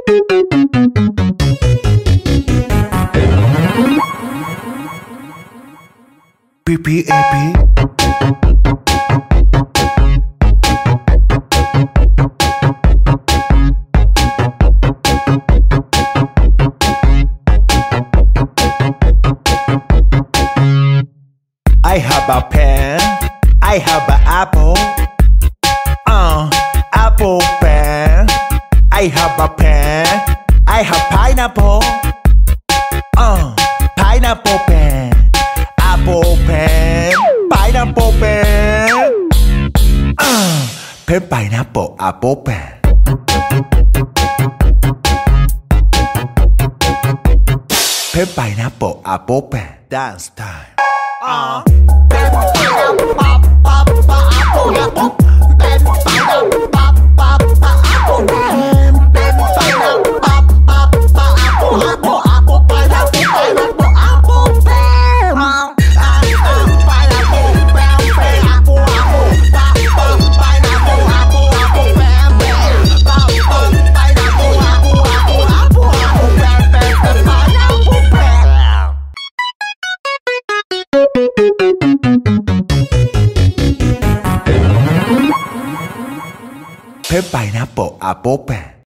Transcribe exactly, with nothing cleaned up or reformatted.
P P A P I have a pen, I have an apple, uh, apple pen. I have a pen, I have pineapple, uh, pineapple pen. Apple pen, pineapple pen, uh, pen pineapple apple pen. Pen pineapple apple pen. Dance time. Uh. Pen pineapple pop pop pop apple apple. Pen pineapple pop pop pop apple pen. Pen pineapple pop pop pop apple apple apple pineapple pineapple apple pen. Uh. Pen pineapple apple pen.